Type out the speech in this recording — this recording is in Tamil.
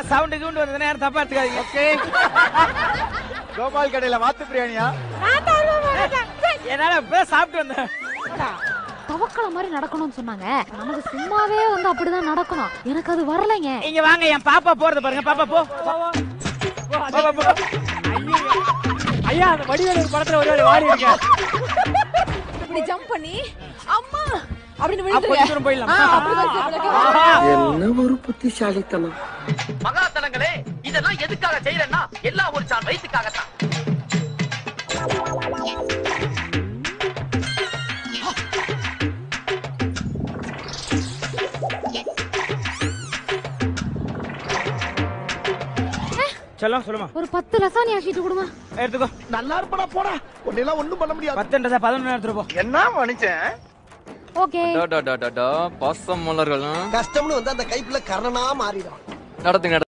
சவுண்ட் கவுண்ட் வருதுன்னா யாரும் தப்பா எடுத்துக்காதீங்க. ஓகே. கோபால் கடையில வாத்து பிரியாணியா? என்னால இப்ப சாப்பிட்டு வந்தேன். தவக்கல மாதிரி நடக்கணும்னு சொன்னாங்க. நமக்கு சும்மாவே வந்து அப்படிதான் நடக்கணும். எனக்கு அது வரலைங்க. இங்க வாங்க, என் பாப்பா போறது பாருங்க. பாப்பா போ. ஐயா அந்த வடிவேலு படத்துல ஒரு வாடி இருக்க. இப்படி ஜம்ப் பண்ணி அம்மா அப்படின்னு கொஞ்சம் தூரம் போயிடலாம். என்ன ஒரு புத்திசாலித்தனம். மகாத்தனங்களே, இதெல்லாம் எதுக்காக செய்யறேன்னா எல்லாம் ஒரு சான் வயிற்றுக்காகத்தான். செல்லம் சொல்லுமா. ஒரு 10 லசானி ஆக்கிட்டு கொடுங்க. எடுத்துக்கோ. நல்லா இருப்படா போடா. உன்னெல்லாம் ஒண்ணும் பண்ண முடியாது. 10 11 எடுத்துட்டு போ. என்ன மனுஷன்? ஓகே. பாசம் மலர்களும் கஷ்டம்னு வந்து அந்த கைப்புல கரணனா மாறிடும். நடத்துங்க.